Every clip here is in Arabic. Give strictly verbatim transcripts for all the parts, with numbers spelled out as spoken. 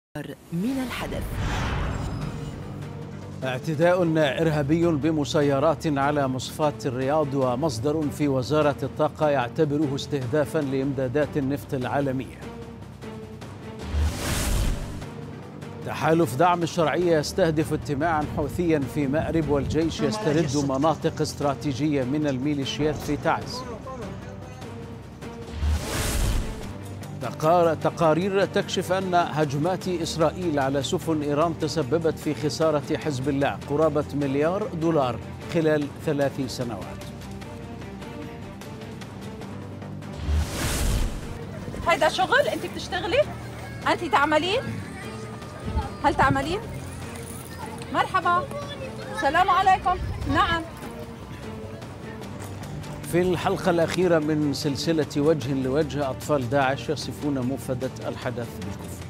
من الحدث. اعتداء إرهابي بمسيرات على مصفاة الرياض، ومصدر في وزارة الطاقة يعتبره استهدافا لإمدادات النفط العالمية. تحالف دعم الشرعية يستهدف اجتماعا حوثيا في مأرب، والجيش يسترد مناطق استراتيجية من الميليشيات في تعز. تقارير تكشف أن هجمات إسرائيل على سفن إيران تسببت في خسارة حزب الله قرابة مليار دولار خلال ثلاث سنوات. هيدا شغل؟ أنت بتشتغلي؟ أنت تعملين؟ هل تعملين؟ مرحبا، السلام عليكم. نعم. في الحلقة الأخيرة من سلسلة وجه لوجه، أطفال داعش يصفون موفدة الحدث بالكفر.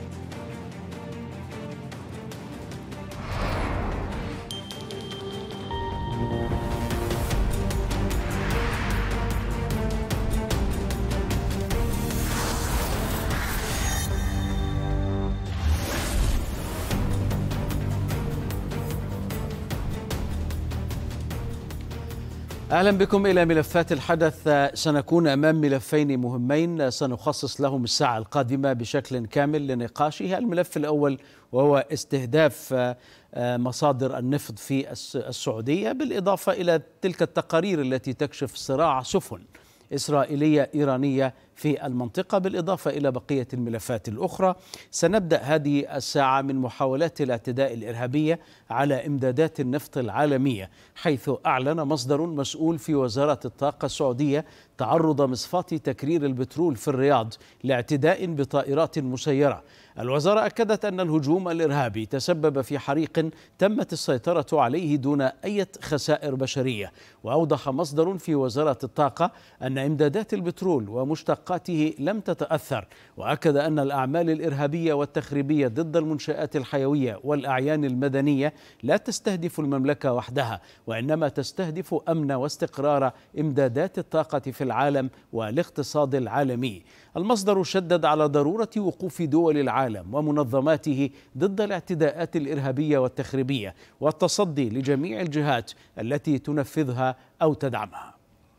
أهلا بكم إلى ملفات الحدث. سنكون أمام ملفين مهمين سنخصص لهم الساعة القادمة بشكل كامل لنقاشها. الملف الأول وهو استهداف مصادر النفط في السعودية، بالإضافة إلى تلك التقارير التي تكشف صراع سفن إسرائيلية إيرانية في المنطقة، بالإضافة إلى بقية الملفات الأخرى. سنبدأ هذه الساعة من محاولات الاعتداء الإرهابية على إمدادات النفط العالمية، حيث أعلن مصدر مسؤول في وزارة الطاقة السعودية تعرض مصفاة تكرير البترول في الرياض لاعتداء بطائرات مسيرة. الوزارة أكدت أن الهجوم الإرهابي تسبب في حريق تمت السيطرة عليه دون أي خسائر بشرية. وأوضح مصدر في وزارة الطاقة أن إمدادات البترول ومشتقاته لم تتأثر، وأكد أن الأعمال الإرهابية والتخريبية ضد المنشآت الحيوية والأعيان المدنية لا تستهدف المملكة وحدها، وإنما تستهدف أمن واستقرار إمدادات الطاقة في العالم والاقتصاد العالمي. المصدر شدد على ضرورة وقوف دول العالم ومنظماته ضد الاعتداءات الإرهابية والتخريبية، والتصدي لجميع الجهات التي تنفذها أو تدعمها.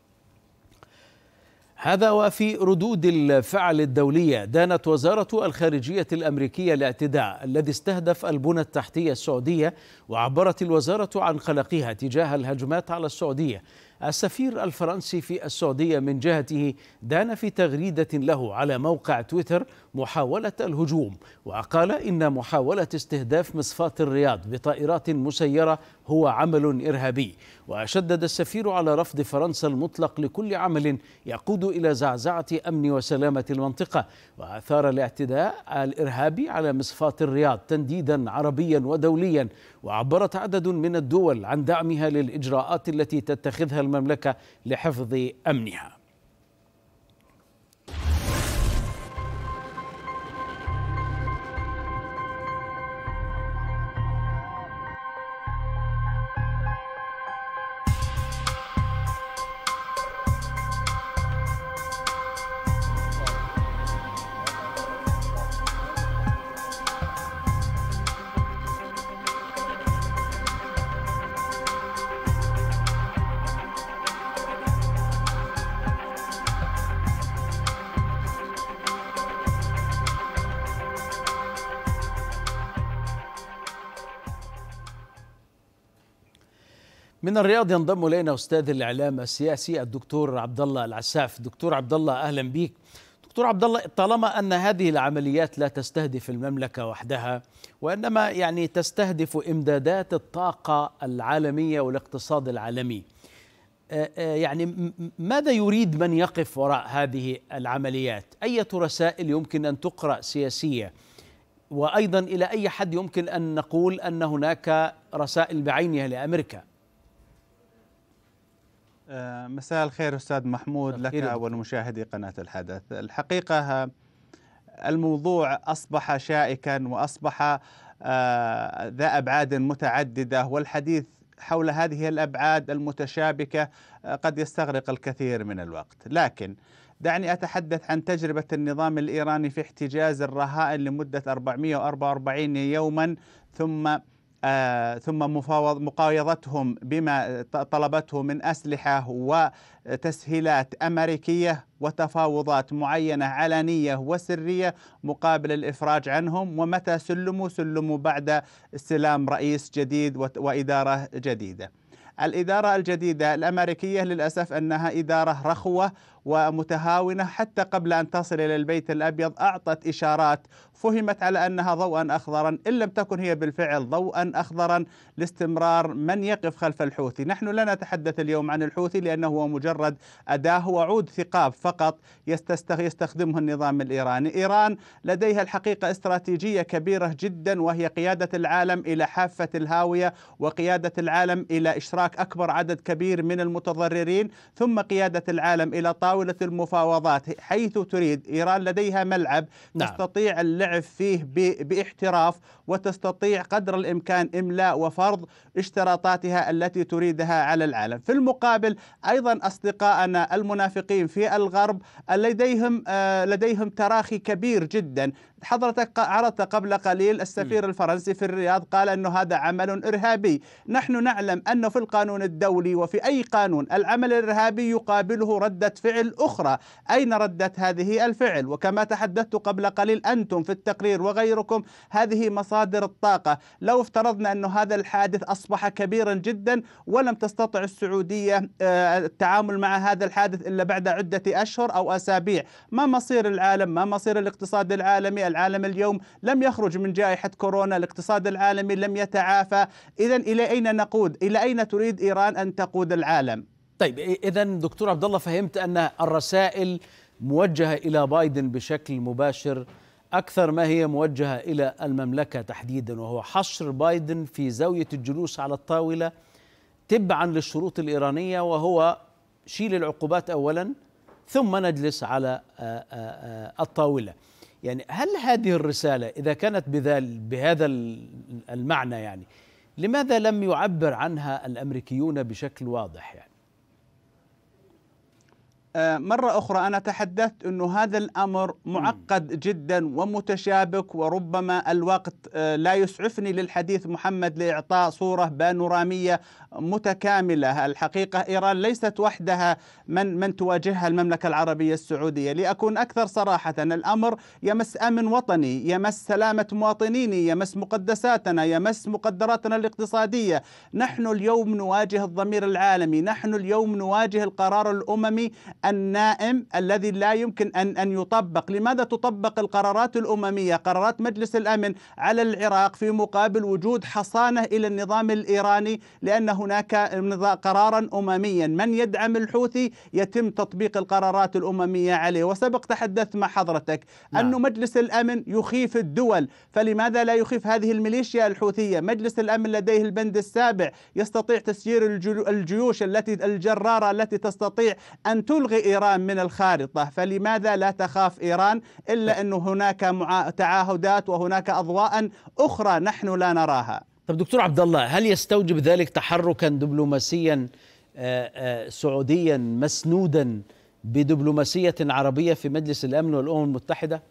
هذا وفي ردود الفعل الدولية، دانت وزارة الخارجية الأمريكية الاعتداء الذي استهدف البنى التحتية السعودية، وعبرت الوزارة عن قلقها تجاه الهجمات على السعودية. السفير الفرنسي في السعودية من جهته دان في تغريدة له على موقع تويتر محاولة الهجوم، وقال إن محاولة استهداف مصفاة الرياض بطائرات مسيرة هو عمل إرهابي. وشدد السفير على رفض فرنسا المطلق لكل عمل يقود إلى زعزعة أمن وسلامة المنطقة. وأثار الاعتداء الإرهابي على مصفاة الرياض تنديدا عربيا ودوليا، وعبرت عدد من الدول عن دعمها للإجراءات التي تتخذها المملكة لحفظ أمنها. من الرياض ينضم الينا استاذ الاعلام السياسي الدكتور عبد الله العساف. دكتور عبد الله اهلا بك. دكتور عبد الله، طالما ان هذه العمليات لا تستهدف المملكه وحدها، وانما يعني تستهدف امدادات الطاقه العالميه والاقتصاد العالمي، يعني ماذا يريد من يقف وراء هذه العمليات؟ أية رسائل يمكن ان تقرأ سياسية؟ وايضا الى اي حد يمكن ان نقول ان هناك رسائل بعينها لامريكا؟ مساء الخير أستاذ محمود لك ولمشاهدي قناة الحدث. الحقيقة الموضوع أصبح شائكا وأصبح ذا أبعاد متعددة، والحديث حول هذه الأبعاد المتشابكة قد يستغرق الكثير من الوقت. لكن دعني أتحدث عن تجربة النظام الإيراني في احتجاز الرهائن لمدة أربعمئة وأربعة وأربعين يوما، ثم آه ثم مفاوض مقايضتهم بما طلبته من أسلحة وتسهيلات أمريكية وتفاوضات معينة علنية وسرية مقابل الإفراج عنهم. ومتى سلموا سلموا بعد استلام رئيس جديد وإدارة جديدة. الإدارة الجديدة الأمريكية للأسف أنها إدارة رخوة ومتهاونة، حتى قبل أن تصل إلى البيت الأبيض أعطت إشارات فهمت على أنها ضوءا أخضرا، إن لم تكن هي بالفعل ضوءا أخضرا لاستمرار من يقف خلف الحوثي. نحن لا نتحدث اليوم عن الحوثي لأنه هو مجرد أداة وعود ثقاب فقط يستخدمه النظام الإيراني. إيران لديها الحقيقة استراتيجية كبيرة جدا، وهي قيادة العالم إلى حافة الهاوية، وقيادة العالم إلى إشراك أكبر عدد كبير من المتضررين، ثم قيادة العالم إلى طاولة المفاوضات حيث تريد. إيران لديها ملعب نعم. تستطيع اللعب فيه باحتراف، وتستطيع قدر الإمكان إملاء وفرض اشتراطاتها التي تريدها على العالم. في المقابل أيضا أصدقائنا المنافقين في الغرب لديهم لديهم تراخي كبير جدا. حضرتك عرضت قبل قليل السفير الفرنسي في الرياض قال أنه هذا عمل إرهابي. نحن نعلم أنه في القانون الدولي وفي أي قانون العمل الإرهابي يقابله ردة فعل أخرى. أين ردة هذه الفعل؟ وكما تحدثت قبل قليل أنتم في التقرير وغيركم، هذه مصادر الطاقة. لو افترضنا أن هذا الحادث أصبح كبيرا جدا ولم تستطع السعودية التعامل مع هذا الحادث إلا بعد عدة أشهر أو أسابيع، ما مصير العالم؟ ما مصير الاقتصاد العالمي؟ العالم اليوم لم يخرج من جائحة كورونا، الاقتصاد العالمي لم يتعافى. إذن إلى أين نقود؟ إلى أين تريد إيران أن تقود العالم؟ طيب إذن دكتور عبد الله، فهمت أن الرسائل موجهة إلى بايدن بشكل مباشر أكثر ما هي موجهة إلى المملكة تحديدا، وهو حشر بايدن في زاوية الجلوس على الطاولة تبعا للشروط الإيرانية، وهو شيل العقوبات أولا ثم نجلس على الطاولة. يعني هل هذه الرسالة إذا كانت بهذا المعنى، يعني لماذا لم يعبر عنها الأمريكيون بشكل واضح؟ يعني مرة أخرى أنا تحدثت أنه هذا الأمر معقد جدا ومتشابك، وربما الوقت لا يسعفني للحديث محمد لإعطاء صورة بانورامية متكاملة. الحقيقة إيران ليست وحدها من من تواجهها المملكة العربية السعودية. لأكون أكثر صراحة، الأمر يمس أمن وطني، يمس سلامة مواطنيني، يمس مقدساتنا، يمس مقدراتنا الاقتصادية. نحن اليوم نواجه الضمير العالمي، نحن اليوم نواجه القرار الأممي النائم الذي لا يمكن أن أن يطبق. لماذا تطبق القرارات الأممية، قرارات مجلس الأمن على العراق في مقابل وجود حصانة إلى النظام الإيراني؟ لأن هناك قرارا أمميا، من يدعم الحوثي يتم تطبيق القرارات الأممية عليه. وسبق تحدثت مع حضرتك نعم. أن مجلس الأمن يخيف الدول، فلماذا لا يخيف هذه الميليشيا الحوثية؟ مجلس الأمن لديه البند السابع، يستطيع تسيير الجيوش التي الجرارة التي تستطيع أن تلغي إيران من الخارطة. فلماذا لا تخاف إيران؟ إلا أن هناك تعاهدات وهناك أضواء أخرى نحن لا نراها. طب دكتور عبد الله، هل يستوجب ذلك تحركا دبلوماسيا سعوديا مسنودا بدبلوماسية عربية في مجلس الأمن والأمم المتحدة؟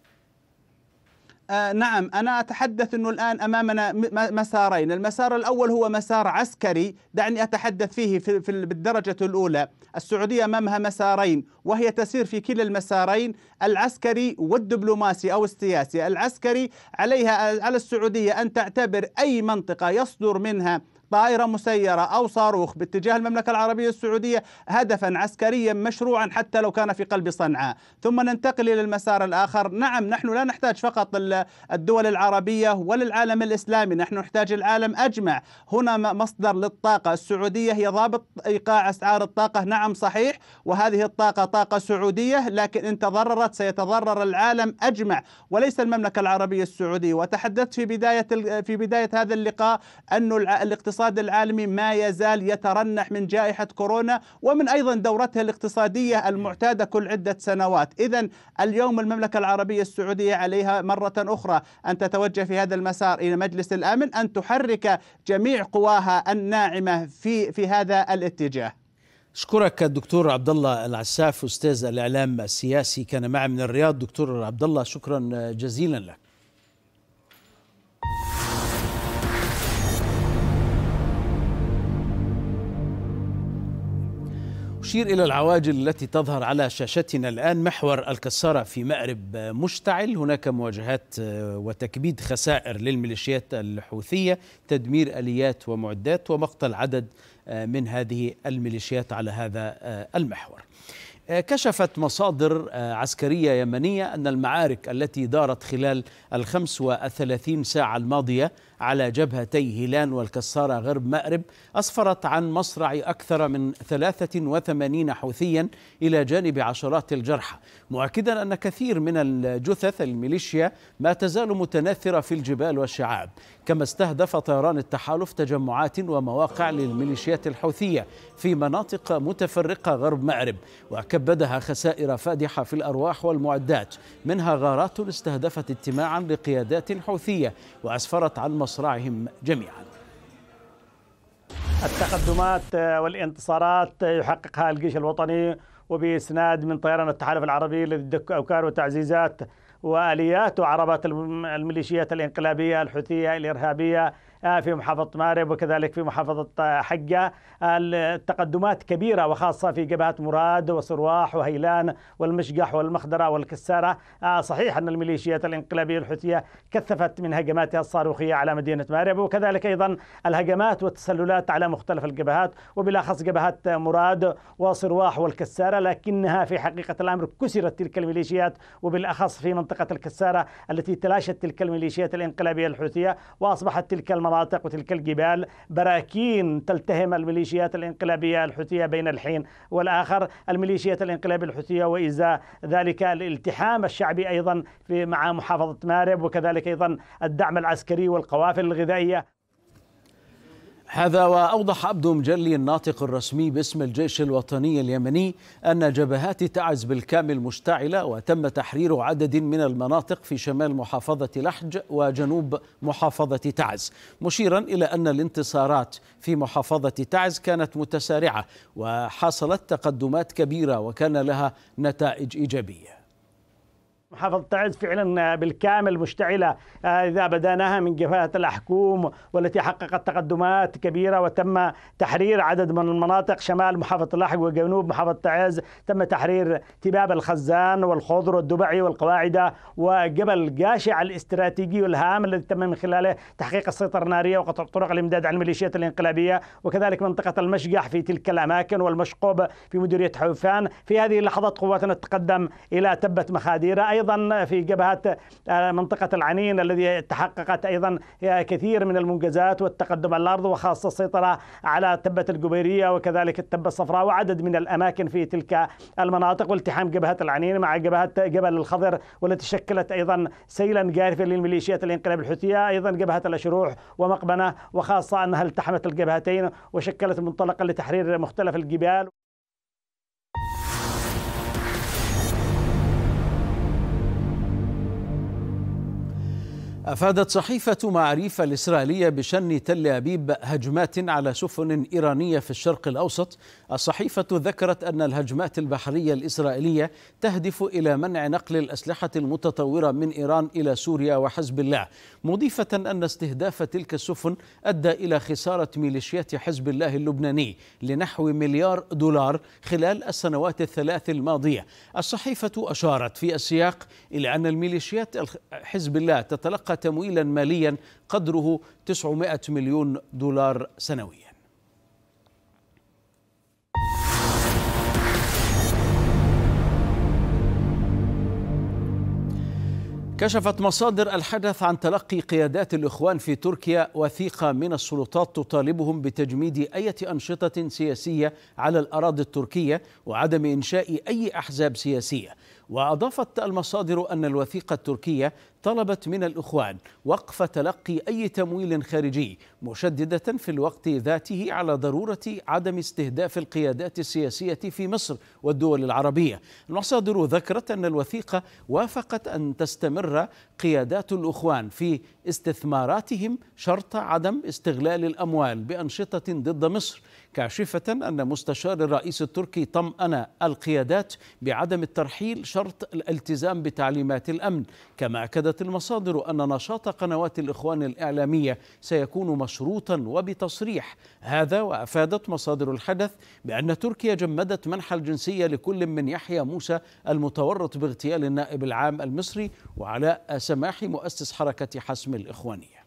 آه نعم، أنا أتحدث أنه الآن أمامنا مسارين. المسار الأول هو مسار عسكري، دعني أتحدث فيه في, في بالدرجة الأولى. السعودية أمامها مسارين وهي تسير في كلا المسارين، العسكري والدبلوماسي أو السياسي. العسكري عليها على السعودية أن تعتبر أي منطقة يصدر منها طائرة مسيرة أو صاروخ باتجاه المملكة العربية السعودية هدفا عسكريا مشروعا حتى لو كان في قلب صنعاء. ثم ننتقل إلى المسار الآخر. نعم، نحن لا نحتاج فقط الدول العربية ولا العالم الإسلامي، نحن نحتاج العالم أجمع. هنا مصدر للطاقة، السعودية هي ضابط إيقاع أسعار الطاقة، نعم صحيح، وهذه الطاقة طاقة سعودية، لكن إن تضررت سيتضرر العالم أجمع وليس المملكة العربية السعودية. وتحدثت في بداية في بداية هذا اللقاء أنه الاقتصاد الاقتصاد العالمي ما يزال يترنح من جائحة كورونا ومن أيضا دورتها الاقتصادية المعتادة كل عدة سنوات. إذن اليوم المملكة العربية السعودية عليها مرة أخرى أن تتوجه في هذا المسار إلى مجلس الأمن، أن تحرك جميع قواها الناعمة في في هذا الاتجاه. أشكرك الدكتور عبد الله العساف أستاذ الإعلام السياسي، كان معي من الرياض. دكتور عبد الله شكرا جزيلا لك. أشير إلى العواجل التي تظهر على شاشتنا الآن. محور الكسارة في مأرب مشتعل، هناك مواجهات وتكبيد خسائر للميليشيات الحوثية، تدمير آليات ومعدات ومقتل عدد من هذه الميليشيات على هذا المحور. كشفت مصادر عسكرية يمنية أن المعارك التي دارت خلال الخمس وثلاثين ساعة الماضية على جبهتي هيلان والكسارة غرب مأرب أسفرت عن مصرع أكثر من ثلاثة وثمانين حوثيا إلى جانب عشرات الجرحى، مؤكدا أن كثير من الجثث الميليشيا ما تزال متناثرة في الجبال والشعاب. كما استهدف طيران التحالف تجمعات ومواقع للميليشيات الحوثية في مناطق متفرقة غرب مأرب، وكبدها خسائر فادحة في الأرواح والمعدات، منها غارات استهدفت اجتماعا لقيادات حوثية وأسفرت عن مصرعهم جميعا. التقدمات والانتصارات يحققها الجيش الوطني وبإسناد من طيران التحالف العربي للدك أوكار وتعزيزات وآليات وعربات الميليشيات الانقلابية الحوثية الإرهابية في محافظة مأرب وكذلك في محافظة حجة. التقدمات كبيرة وخاصة في جبهات مراد وصرواح وهيلان والمشقح والمخدرة والكسارة. صحيح أن الميليشيات الانقلابية الحوثية كثفت من هجماتها الصاروخية على مدينة مأرب، وكذلك أيضا الهجمات والتسللات على مختلف الجبهات وبالأخص جبهات مراد وصرواح والكسارة، لكنها في حقيقة الأمر كسرت تلك الميليشيات، وبالأخص في منطقة الكسارة التي تلاشت تلك الميليشيات الانقلابية الحوثية، وأصبحت تلك المناطق وتلك الجبال براكين تلتهم الميليشيات الانقلابية الحوثية بين الحين والآخر. الميليشيات الانقلابية الحوثية وإزاء ذلك الالتحام الشعبي أيضا في مع محافظة مأرب، وكذلك أيضا الدعم العسكري والقوافل الغذائية. هذا وأوضح عبدو مجلي الناطق الرسمي باسم الجيش الوطني اليمني أن جبهات تعز بالكامل مشتعلة، وتم تحرير عدد من المناطق في شمال محافظة لحج وجنوب محافظة تعز، مشيرا إلى أن الانتصارات في محافظة تعز كانت متسارعة وحصلت تقدمات كبيرة وكان لها نتائج إيجابية. محافظة تعز فعلا بالكامل مشتعلة إذا بدأناها من جبهات الأحكوم والتي حققت تقدمات كبيرة، وتم تحرير عدد من المناطق. شمال محافظة لحج وجنوب محافظة تعز تم تحرير تباب الخزان والخضر والدبعي والقواعدة وجبل جاشع الاستراتيجي والهام الذي تم من خلاله تحقيق السيطرة النارية وقطع طرق الإمداد عن الميليشيات الانقلابية، وكذلك منطقة المشقح في تلك الأماكن والمشقوب في مديرية حوفان. في هذه اللحظات قواتنا تقدم إلى تبة مخاديرة. أيضا في جبهات منطقة العنين الذي تحققت أيضا كثير من المنجزات والتقدم على الأرض، وخاصة السيطرة على تبة الجبيرية وكذلك التبة الصفراء وعدد من الأماكن في تلك المناطق، والتحام جبهة العنين مع جبهة جبل الخضر والتي شكلت أيضا سيلا جارفا للميليشيات الانقلاب الحوثية. أيضا جبهة الأشروح ومقبنة، وخاصة أنها التحمت الجبهتين وشكلت منطلقا لتحرير مختلف الجبال. أفادت صحيفة معاريف الإسرائيلية بشن تل أبيب هجمات على سفن إيرانية في الشرق الأوسط. الصحيفة ذكرت أن الهجمات البحرية الإسرائيلية تهدف إلى منع نقل الأسلحة المتطورة من إيران إلى سوريا وحزب الله، مضيفة أن استهداف تلك السفن أدى إلى خسارة ميليشيات حزب الله اللبناني لنحو مليار دولار خلال السنوات الثلاث الماضية. الصحيفة أشارت في السياق إلى أن الميليشيات حزب الله تتلقى تمويلا ماليا قدره تسعمائة مليون دولار سنويا. كشفت مصادر الحدث عن تلقي قيادات الإخوان في تركيا وثيقة من السلطات تطالبهم بتجميد أي أنشطة سياسية على الأراضي التركية وعدم إنشاء أي أحزاب سياسية. وأضافت المصادر أن الوثيقة التركية طلبت من الإخوان وقف تلقي أي تمويل خارجي، مشددة في الوقت ذاته على ضرورة عدم استهداف القيادات السياسية في مصر والدول العربية. المصادر ذكرت أن الوثيقة وافقت أن تستمر قيادات الإخوان في استثماراتهم شرط عدم استغلال الأموال بأنشطة ضد مصر، كاشفة أن مستشار الرئيس التركي طمأن القيادات بعدم الترحيل شرط الالتزام بتعليمات الأمن. كما أكدت المصادر أن نشاط قنوات الإخوان الإعلامية سيكون مشروطا وبتصريح هذا. وأفادت مصادر الحدث بأن تركيا جمدت منح الجنسية لكل من يحيى موسى المتورط باغتيال النائب العام المصري وعلاء سماحي مؤسس حركة حسم الإخوانية.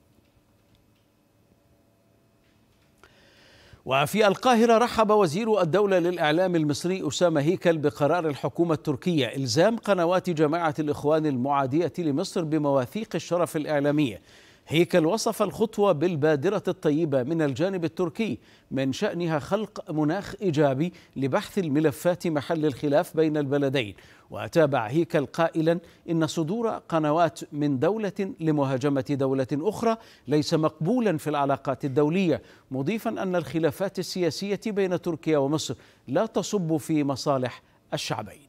وفي القاهرة رحب وزير الدولة للإعلام المصري أسامة هيكل بقرار الحكومة التركية إلزام قنوات جماعة الإخوان المعادية لمصر بمواثيق الشرف الإعلامية. هيكل وصف الخطوة بالبادرة الطيبة من الجانب التركي من شأنها خلق مناخ إيجابي لبحث الملفات محل الخلاف بين البلدين. وتابع هيكل قائلا إن صدور قنوات من دولة لمهاجمة دولة أخرى ليس مقبولا في العلاقات الدولية، مضيفا أن الخلافات السياسية بين تركيا ومصر لا تصب في مصالح الشعبين.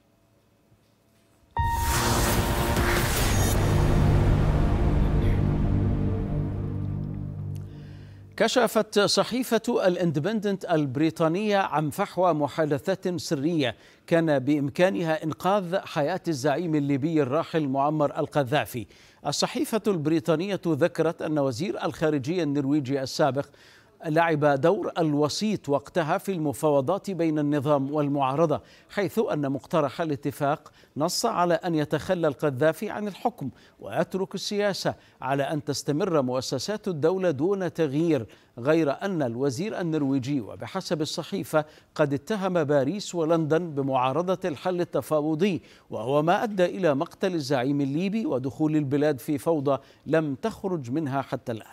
كشفت صحيفة الاندبندنت البريطانية عن فحوى محادثات سرية كان بإمكانها إنقاذ حياة الزعيم الليبي الراحل معمر القذافي. الصحيفة البريطانية ذكرت أن وزير الخارجية النرويجي السابق لعب دور الوسيط وقتها في المفاوضات بين النظام والمعارضة، حيث أن مقترح الاتفاق نص على أن يتخلى القذافي عن الحكم ويترك السياسة على أن تستمر مؤسسات الدولة دون تغيير، غير أن الوزير النرويجي وبحسب الصحيفة قد اتهم باريس ولندن بمعارضة الحل التفاوضي، وهو ما أدى إلى مقتل الزعيم الليبي ودخول البلاد في فوضى لم تخرج منها حتى الآن.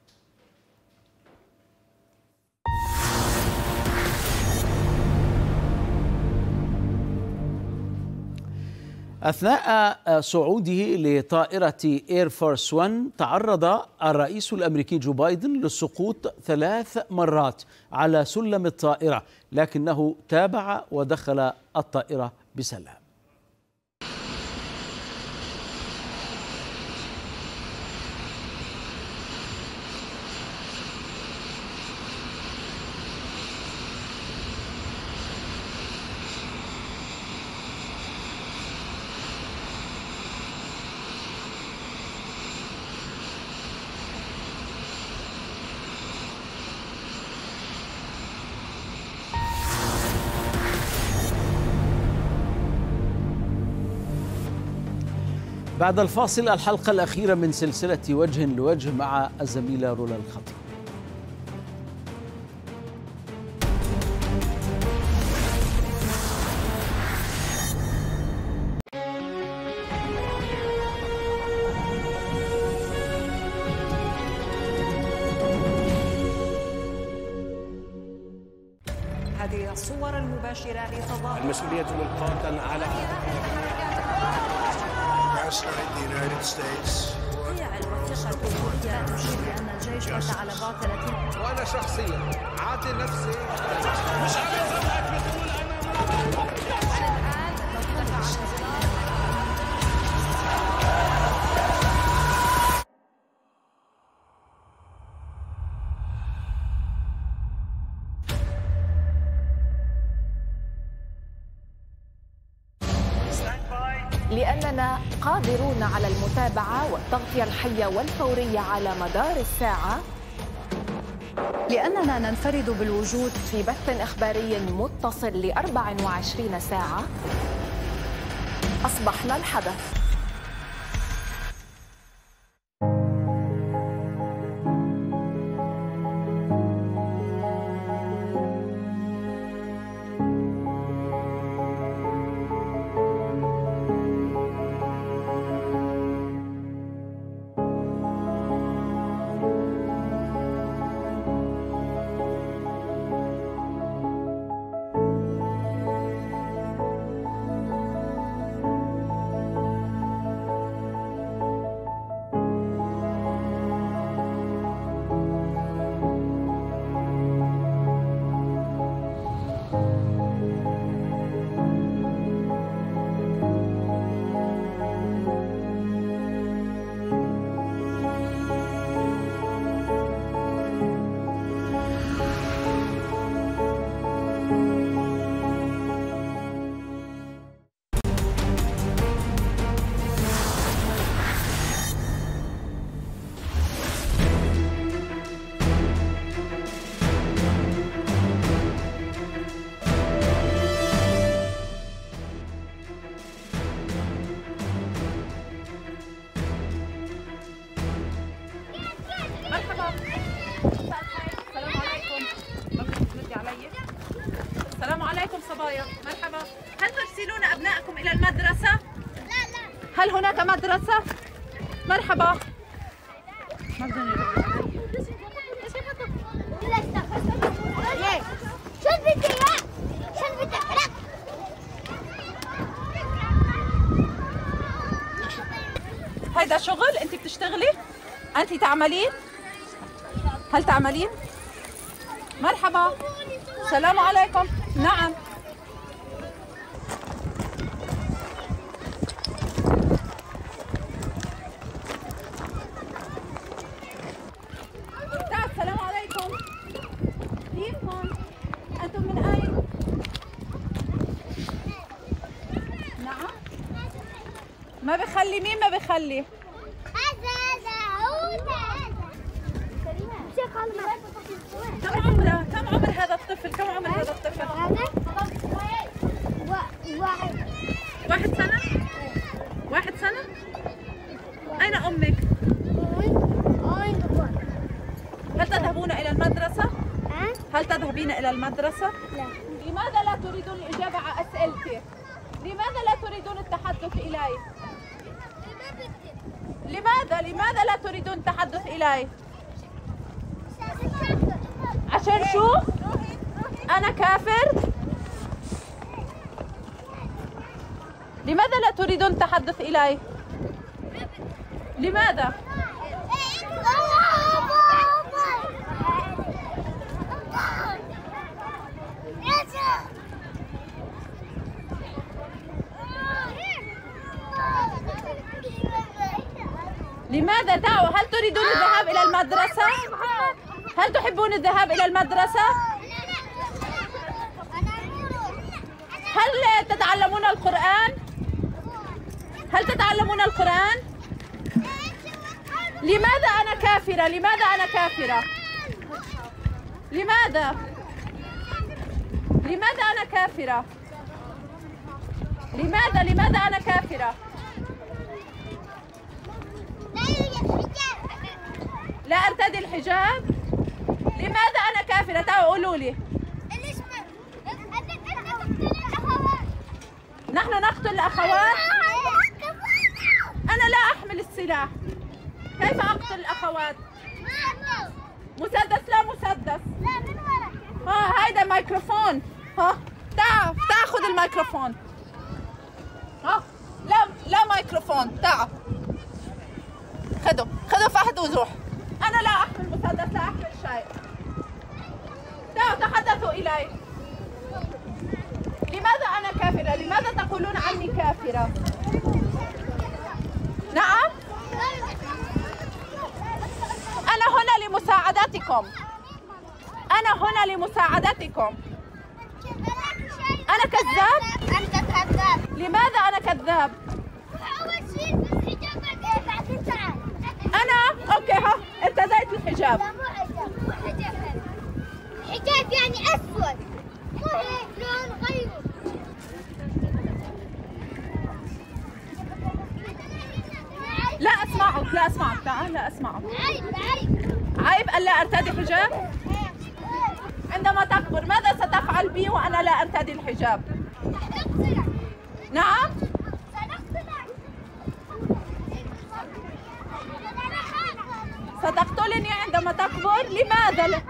أثناء صعوده لطائرة إير فورس واحد تعرض الرئيس الأمريكي جو بايدن للسقوط ثلاث مرات على سلم الطائرة، لكنه تابع ودخل الطائرة بسلام. بعد الفاصل الحلقة الأخيرة من سلسلة وجه لوجه مع الزميلة رولا الخطيب. هذه الصور المباشرة لتظاهر المسؤولية للقادة على هي الوثيقة التركية تشير بأن الجيش رد على باطلة. وأنا شخصيا عاطل نفسي مش لأننا قادرون على المتابعة والتغطية الحية والفورية على مدار الساعة، لأننا ننفرد بالوجود في بث إخباري متصل لأربع وعشرين ساعة، أصبحنا الحدث. هل هناك مدرسة؟ مرحبا. هيدا شغل؟ انت بتشتغلي؟ انت تعملين؟ هل تعملين؟ مرحبا. السلام عليكم. نعم. السلام عليكم. كيفكم؟ انتم من اين؟ نعم. ما بخلي. مين ما بخلي؟ هذا هذا هو كم عمره؟ كم عمر هذا الطفل؟ كم عمر هذا الطفل؟ هذا واحد واحد سنة؟ واحد سنة؟ أين أمك؟ هل تذهبون إلى المدرسة؟ هل تذهبين إلى المدرسة؟ لا. لماذا لا تريدون الإجابة على أسئلتي؟ لماذا لا تريدون التحدث إلي؟ لماذا؟ لماذا لا تريدون التحدث إلي؟ عشان شو؟ أنا كافر؟ لماذا لا تريدون التحدث إلي؟ لماذا؟ لماذا دعوا؟ هل تريدون الذهاب إلى المدرسة؟ هل تحبون الذهاب إلى المدرسة؟ هل تتعلمون القرآن؟ هل تتعلمون القرآن؟ لماذا أنا كافرة؟ لماذا أنا كافرة؟ لماذا؟ لماذا أنا كافرة؟ لماذا؟ لماذا أنا كافرة؟ لا أرتدي الحجاب؟ لماذا أنا كافرة؟ تعالوا قولوا لي. نحن نقتل الأخوات؟ أنا لا أحمل السلاح. كيف أقتل الأخوات؟ مسدس؟ لا مسدس. ها هيدا ميكروفون. ها تعال تعال خذ الميكروفون. ها لا لا ميكروفون. تعال خذوا خذوا فهد وزوح. أنا لا أحمل مسدس، لا أحمل شيء. تعالوا تحدثوا إلي. لماذا أنا كافرة؟ لماذا تقولون عني كافرة؟ نعم؟ أنا هنا لمساعدتكم. أنا هنا لمساعدتكم. أنا كذاب؟ أنت كذاب. لماذا أنا كذاب؟ أول شيء الحجاب بعدين تعال. أنا أوكي ها ارتديت الحجاب. لا مو حجاب، مو حجاب هذا. حجاب يعني أسود، مو هيك لون غيره. لا أسمعك لا أسمعك تعال لا أسمعك. عيب عيب. عيب ألا أرتدي حجاب؟ عندما تكبر ماذا ستفعل بي وأنا لا أرتدي الحجاب؟ سنقتلك. نعم؟ سنقتلك. ستقتلني عندما تكبر؟ لماذا لا؟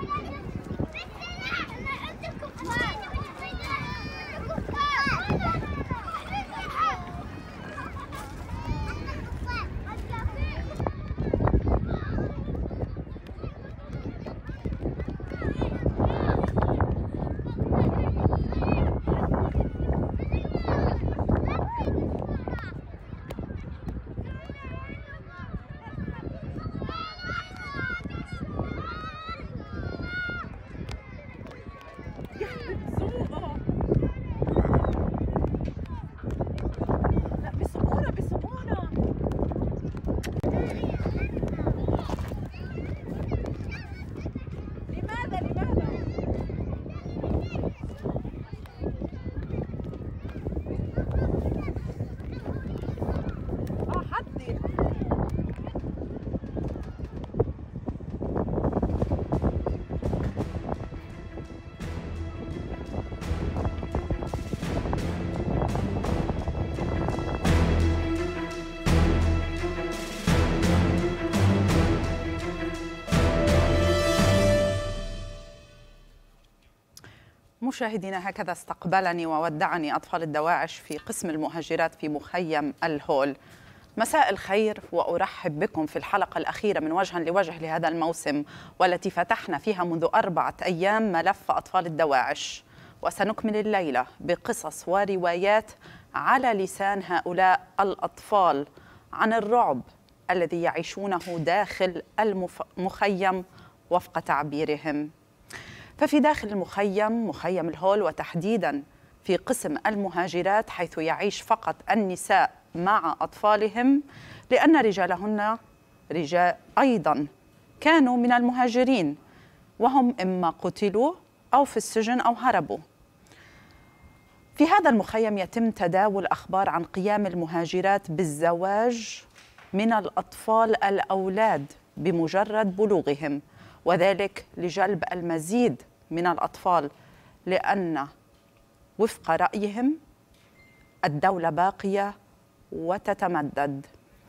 مشاهدينا، هكذا استقبلني وودعني أطفال الدواعش في قسم المهاجرات في مخيم الهول. مساء الخير وأرحب بكم في الحلقة الأخيرة من وجها لوجه لهذا الموسم، والتي فتحنا فيها منذ أربعة أيام ملف أطفال الدواعش، وسنكمل الليلة بقصص وروايات على لسان هؤلاء الأطفال عن الرعب الذي يعيشونه داخل المخيم وفق تعبيرهم. ففي داخل المخيم، مخيم الهول، وتحديداً في قسم المهاجرات، حيث يعيش فقط النساء مع أطفالهم، لأن رجالهن رجال أيضاً كانوا من المهاجرين، وهم إما قتلوا أو في السجن أو هربوا. في هذا المخيم يتم تداول أخبار عن قيام المهاجرات بالزواج من الأطفال الأولاد بمجرد بلوغهم، وذلك لجلب المزيد من الأطفال، لأن وفق رأيهم الدولة باقية وتتمدد.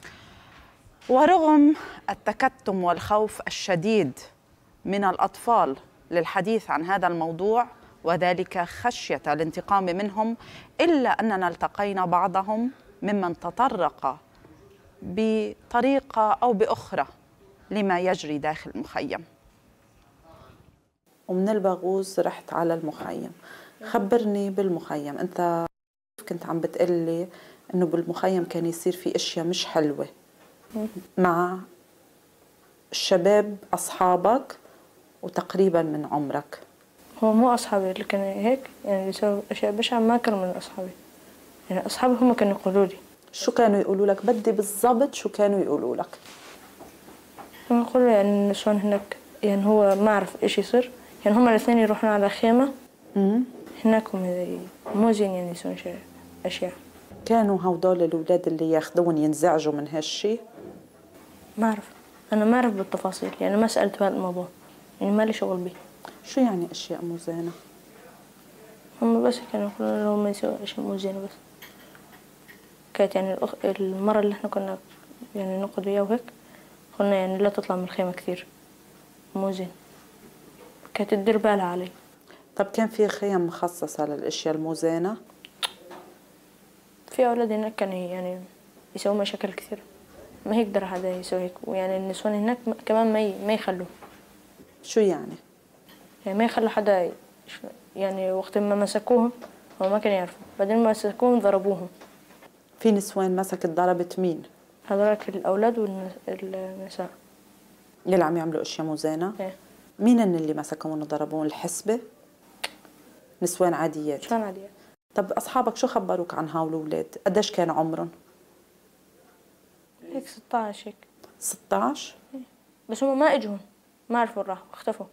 ورغم التكتم والخوف الشديد من الأطفال للحديث عن هذا الموضوع، وذلك خشية الانتقام منهم، إلا أننا التقينا بعضهم ممن تطرق بطريقة أو بأخرى لما يجري داخل المخيم. ومن الباغوز رحت على المخيم. خبرني بالمخيم، أنت كنت عم بتقلي إنه بالمخيم كان يصير في أشياء مش حلوة مع الشباب أصحابك وتقريبا من عمرك. هو مو أصحابي اللي كانوا هيك، يعني بيسووا أشياء بشعة، ما كانوا من أصحابي، يعني أصحابي هم كانوا يقولوا لي. شو كانوا يقولوا لك؟ بدي بالضبط شو كانوا يقولوا لك؟ يقولوا يعني النسوان هناك، يعني هو ما أعرف إيش يصير، يعني هم الاثنين يروحون على خيمة هناك، هم مو زين يعني يسوون أشياء. كانوا هودول الأولاد اللي ياخذون ينزعجوا من هالشي؟ ما أعرف، أنا ما أعرف بالتفاصيل، يعني ما سألت بهذا الموضوع، يعني ما لي شغل به. شو يعني أشياء مو زينة؟ هم بس كانوا يقولون لهم ما يسووا أشياء مو زينة. بس كانت يعني الأخ... المرة اللي احنا كنا يعني نقعد وياه وهيك، قلنا يعني لا تطلع من الخيمة كثير، مو زين، كانت تدير بالها علي. طب كان في خيم مخصصة للأشياء المو زينة؟ في أولاد هناك كانوا يعني يسووا مشاكل كثير، ما يقدر هذا يسوي هيك، ويعني النسوان هناك كمان ما ي... ما يخلوا. شو يعني؟ يعني ما يخلوا حدا، يعني وقت ما مسكوهم هو ما كانوا يعرفوا، بعدين ما مسكوهم ضربوهم. في نسوان مسكت ضربت مين؟ هذولك الأولاد والنساء اللي عم يعملوا أشياء مو زينة؟ ايه. مين اللي مسكوهم وضربوهم؟ الحسبة؟ نسوان عاديات؟ نسوان عاديات. طب أصحابك شو خبروك عن هاول الأولاد؟ قديش كان عمرهم؟ هيك ستة عشر هيك. ستة عشر؟ ايه. بس هم ما اجوا، ما عرفوا راحوا، اختفوا.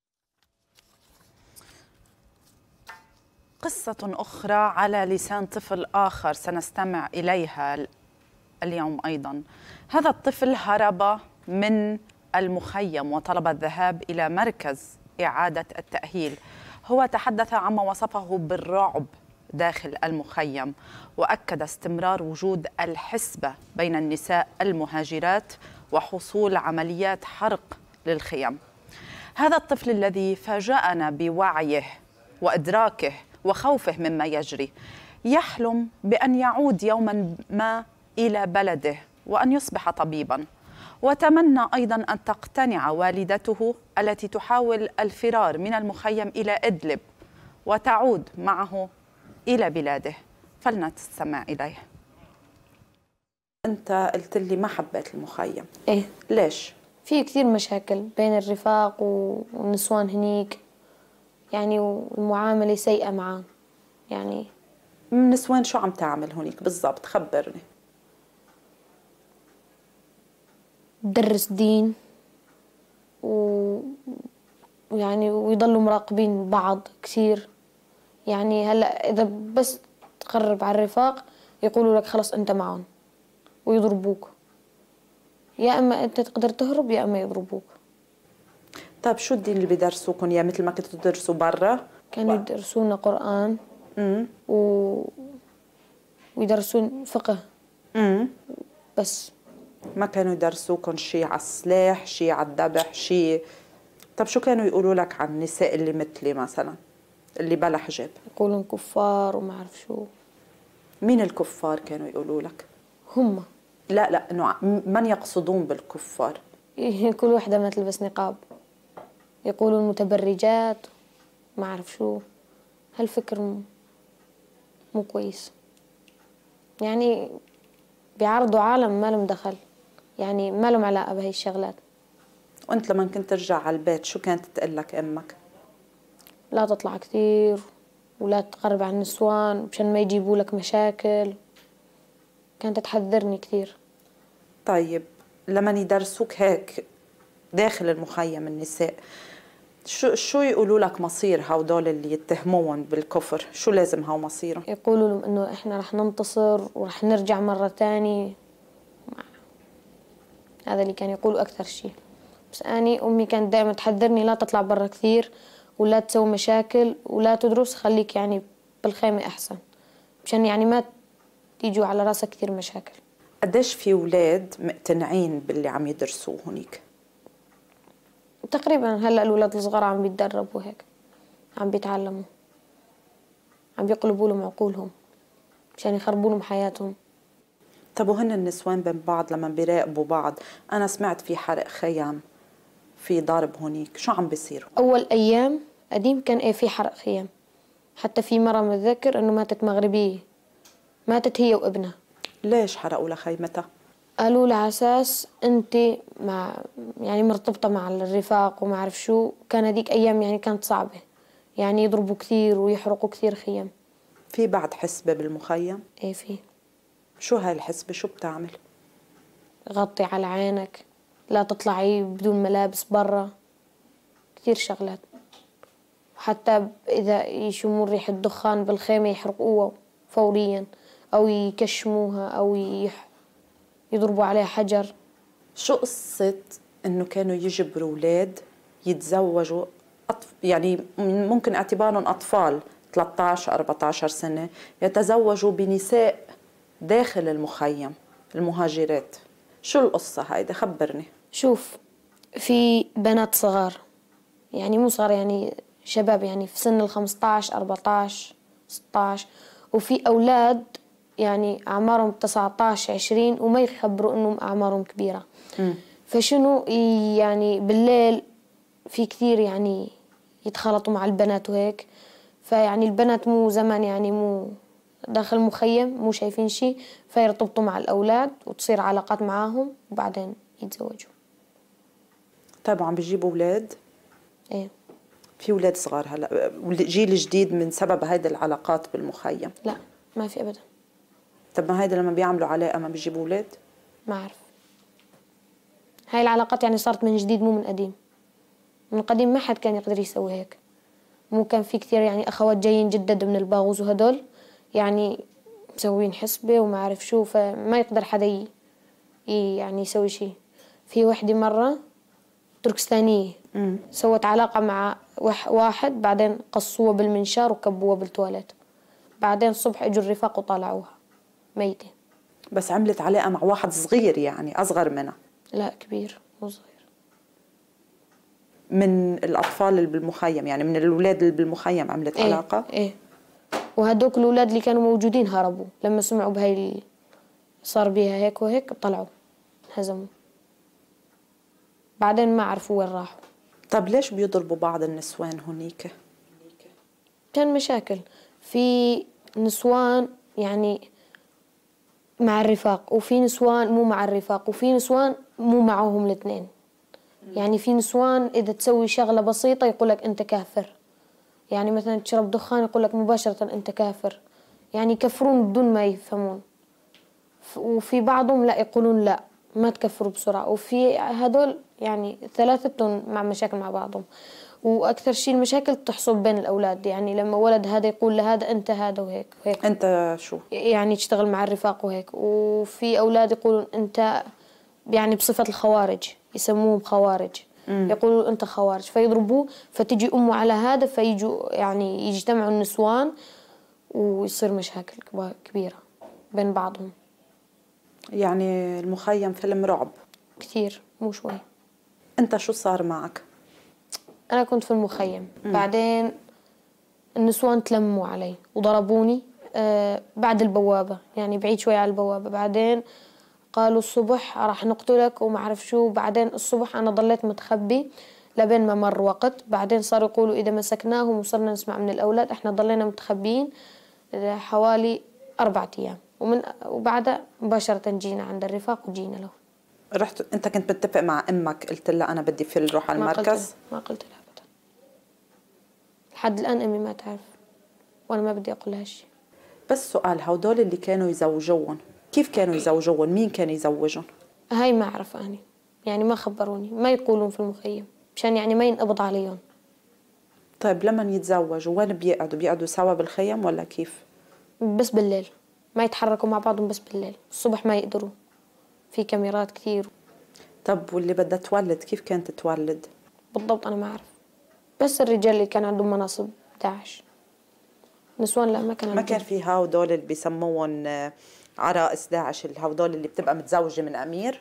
قصة أخرى على لسان طفل آخر سنستمع إليها اليوم أيضا. هذا الطفل هرب من المخيم وطلب الذهاب إلى مركز إعادة التأهيل. هو تحدث عما وصفه بالرعب داخل المخيم، وأكد استمرار وجود الحسبة بين النساء المهاجرات وحصول عمليات حرق للخيم. هذا الطفل الذي فاجأنا بوعيه وإدراكه وخوفه مما يجري يحلم بأن يعود يوما ما إلى بلده وأن يصبح طبيبا، وتمنى أيضا أن تقتنع والدته التي تحاول الفرار من المخيم إلى إدلب وتعود معه إلى بلاده. فلنستمع إليه. أنت قلت لي ما حبيت المخيم. إيه. ليش؟ في كثير مشاكل بين الرفاق والنسوان هنيك، يعني والمعاملة سيئة معه. يعني النسوان شو عم تعمل هنيك بالضبط؟ خبرني. تدرس دين و... ويعني ويضلوا مراقبين بعض كثير. يعني هلا إذا بس تقرب على الرفاق يقولوا لك خلص أنت معهم ويضربوك، يا إما أنت تقدر تهرب يا إما يضربوك. طيب شو الدين اللي بيدرسوكم؟ يا مثل ما كنتوا تدرسوا برا؟ كانوا و... يدرسونا قرآن امم و... ويدرسون فقه. امم بس ما كانوا يدرسوكم شيء على السلاح، شيء على الذبح، شيء. طب شو كانوا يقولوا لك عن النساء اللي مثلي مثلا؟ اللي بلا حجاب؟ يقولون كفار وما أعرف شو. مين الكفار كانوا يقولوا لك؟ هم. لا لا إنه من يقصدون بالكفار؟ كل وحدة ما تلبس نقاب، يقولون متبرجات ما أعرف شو. هالفكر مو, مو كويس، يعني بيعرضوا عالم ما لهم دخل، يعني ما لهم علاقة بهي الشغلات. وأنت لما كنت ترجع على البيت شو كانت تقول لك أمك؟ لا تطلع كثير ولا تقرب عن النسوان مشان ما يجيبوا لك مشاكل، كانت تحذرني كثير. طيب لما يدرسوك هيك داخل المخيم النساء، شو شو يقولوا لك مصير هودول اللي يتهمون بالكفر؟ شو لازم هو مصيرهم؟ يقولوا لهم انه احنا رح ننتصر ورح نرجع مرة ثانية. هذا اللي كان يقولوا اكثر شيء. بس اني امي كانت دائما تحذرني لا تطلع برا كثير ولا تسوي مشاكل ولا تدرس، خليك يعني بالخيمة احسن مشان يعني ما تيجوا على راسك كثير مشاكل. قديش في اولاد مقتنعين باللي عم يدرسوه هنيك؟ تقريبا هلا الاولاد الصغار عم بيتدربوا هيك، عم بيتعلموا، عم بيقلبوا لهم عقولهم مشان يخربوا لهم حياتهم. طب وهن النسوان بين بعض لما بيراقبوا بعض، انا سمعت في حرق خيام، في ضرب هنيك، شو عم بيصير؟ اول ايام قديم كان ايه في حرق خيام، حتى في مرة متذكر انه ماتت مغربية، ماتت هي وابنها. ليش حرقوا لها خيمتها؟ قالوا لها على اساس انت مع يعني مرتبطه مع الرفاق وما اعرف شو. كان هذيك ايام يعني كانت صعبه، يعني يضربوا كثير ويحرقوا كثير خيام. في بعد حسبه بالمخيم؟ ايه في. شو هاي الحسبه شو بتعمل؟ غطي على عينك، لا تطلعي بدون ملابس برا، كثير شغلات. حتى اذا يشموا ريحه دخان بالخيمه يحرقوها فوريا او يكشموها او يح يضربوا عليها حجر. شو قصة إنه كانوا يجبروا أولاد يتزوجوا أطف... يعني ممكن اعتبارهم أطفال ثلاثة عشر أربعة عشر سنة يتزوجوا بنساء داخل المخيم المهاجرات؟ شو القصة هايدا؟ خبرني. شوف، في بنات صغار يعني مو صغار يعني شباب يعني في سن الخمسة عشر أربعة عشر ستة عشر، وفي أولاد يعني أعمارهم تسعة عشر عشرين وما يخبروا إنهم أعمارهم كبيرة. م. فشنو يعني بالليل في كثير يعني يتخلطوا مع البنات وهيك، فيعني البنات مو زمان يعني مو داخل مخيم مو شايفين شيء، فيرتبطوا مع الأولاد وتصير علاقات معاهم وبعدين يتزوجوا. طيب عم بيجيبوا أولاد؟ إيه في أولاد صغار هلا جيل جديد من سبب هيدا العلاقات بالمخيم؟ لا ما في أبدا. طب ما هيدا لما بيعملوا علاقة ما بيجيبوا أولاد؟ ما أعرف. هاي العلاقات يعني صارت من جديد مو من قديم. من قديم ما حد كان يقدر يسوي هيك. مو كان في كثير يعني أخوات جايين جدد من الباغوز وهدول يعني مسوين حسبة وما أعرف شو، فما يقدر حدا ي... يعني يسوي شيء. في وحدة مرة تركستانية م. سوت علاقة مع واحد، بعدين قصوها بالمنشار وكبوها بالتواليت، بعدين الصبح اجوا الرفاق وطالعوها ميتة. بس عملت علاقة مع واحد صغير يعني أصغر منها؟ لا كبير مو صغير. من الأطفال اللي بالمخيم يعني من الأولاد اللي بالمخيم عملت إيه علاقة؟ إيه. وهدوك الأولاد اللي كانوا موجودين هربوا لما سمعوا بهاي اللي صار بيها هيك وهيك، طلعوا هزموا، بعدين ما عرفوا وين راحوا. طب ليش بيضربوا بعض النسوان هنيك؟ كان مشاكل في نسوان يعني مع الرفاق، وفي نسوان مو مع الرفاق، وفي نسوان مو معهم الاثنين. يعني في نسوان إذا تسوي شغلة بسيطة يقولك أنت كافر، يعني مثلا تشرب دخان يقولك مباشرة أنت كافر، يعني يكفرون بدون ما يفهمون. وفي بعضهم لا يقولون لا ما تكفروا بسرعة، وفي هدول يعني ثلاثتهم مع مشاكل مع بعضهم. وأكثر شيء المشاكل تحصل بين الأولاد، يعني لما ولد هذا يقول لهذا أنت هذا وهيك وهيك. أنت شو؟ يعني تشتغل مع الرفاق وهيك. وفي أولاد يقولون أنت يعني بصفة الخوارج، يسموهم خوارج، م. يقولوا أنت خوارج، فيضربوه، فتجي أمه على هذا، فيجوا يعني يجتمعوا النسوان ويصير مشاكل كبيرة بين بعضهم. يعني المخيم فيلم رعب كثير مو شوي. أنت شو صار معك؟ أنا كنت في المخيم، م. بعدين النسوان تلموا علي وضربوني آه بعد البوابة، يعني بعيد شوي على البوابة. بعدين قالوا الصبح راح نقتلك وما أعرف شو. بعدين الصبح أنا ضليت متخبي لبين ما مر وقت. بعدين صاروا يقولوا إذا مسكناهم وصرنا نسمع من الأولاد. إحنا ضلينا متخبيين حوالي أربعة أيام، ومن وبعدها مباشرة جينا عند الرفاق وجينا له. رحت أنت كنت متفق مع أمك قلت لها أنا بدي في نروح على المركز؟ ما قلت لها أبدا لحد الآن. أمي ما تعرف وأنا ما بدي أقول لها شيء. بس سؤال، هودول اللي كانوا يزوجون كيف كانوا يزوجون؟ مين كان يزوجهم؟ هاي ما أعرف أنا، يعني ما خبروني، ما يقولون في المخيم مشان يعني ما ينقبض عليهم. طيب لما يتزوجوا وين بيقعدوا؟ بيقعدوا سوا بالخيم ولا كيف؟ بس بالليل، ما يتحركوا مع بعضهم بس بالليل، الصبح ما يقدروا، في كاميرات كثير. طب واللي بدها تولد كيف كانت تولد؟ بالضبط أنا ما أعرف، بس الرجال اللي كان عندهم مناصب داعش. نسوان لا ما كان ما كان في هودول اللي بيسموهم عرائس داعش، هودول اللي بتبقى متزوجة من أمير؟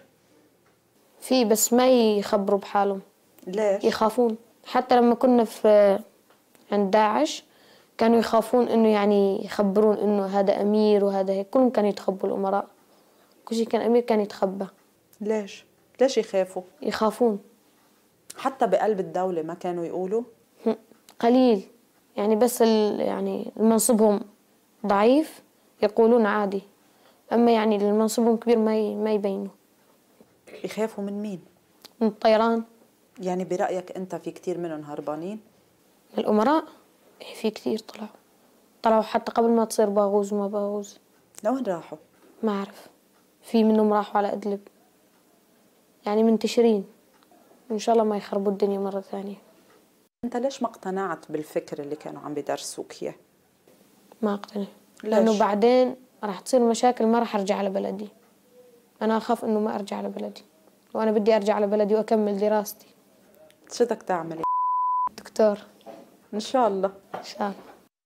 في بس ما يخبروا بحالهم. ليش؟ يخافون. حتى لما كنا في عند داعش كانوا يخافون إنه يعني يخبرون إنه هذا أمير وهذا هيك، كلهم كانوا يتخبوا الأمراء، كل شيء كان أمير كان يتخبى. ليش؟ ليش يخافوا؟ يخافون. حتى بقلب الدولة ما كانوا يقولوا؟ قليل يعني، بس يعني منصبهم ضعيف يقولون عادي، أما يعني المنصبهم كبير ما ما يبينوا. يخافوا من مين؟ من الطيران. يعني برأيك أنت في كتير منهم هربانين؟ الأمراء في كتير طلعوا طلعوا حتى قبل ما تصير باغوز وما باغوز. لوين راحوا؟ ما أعرف، في منهم راحوا على إدلب، يعني منتشرين. إن شاء الله ما يخربوا الدنيا مرة ثانية. أنت ليش ما اقتنعت بالفكر اللي كانوا عم بيدرسوك إياه؟ ما اقتنع، لأنه بعدين راح تصير مشاكل، ما راح أرجع على بلدي. أنا أخاف إنه ما أرجع على بلدي، وأنا بدي أرجع على بلدي وأكمل دراستي. شو بدك تعملي؟ دكتور إن شاء الله. إن شاء الله.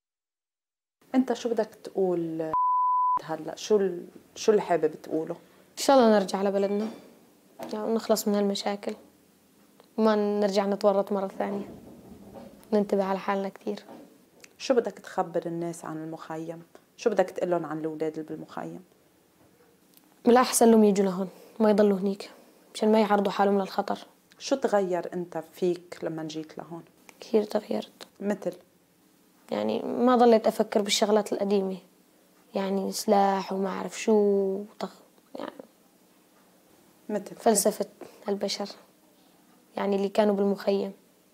أنت شو بدك تقول هلا؟ شو شو اللي حابب تقوله؟ إن شاء الله نرجع على بلدنا، يعني نخلص من هالمشاكل وما نرجع نتورط مرة ثانية، ننتبه على حالنا كثير. شو بدك تخبر الناس عن المخيم؟ شو بدك تقول لهم عن الأولاد اللي بالمخيم؟ من الأحسن لهم يجوا لهون، ما يضلوا هنيك مشان ما يعرضوا حالهم للخطر. شو تغير أنت فيك لما جيت لهون؟ كثير تغيرت. مثل؟ يعني ما ضليت أفكر بالشغلات القديمة، يعني سلاح وما أعرف شو طخ، يعني مثل فلسفة البشر يعني اللي كانوا بالمخيم.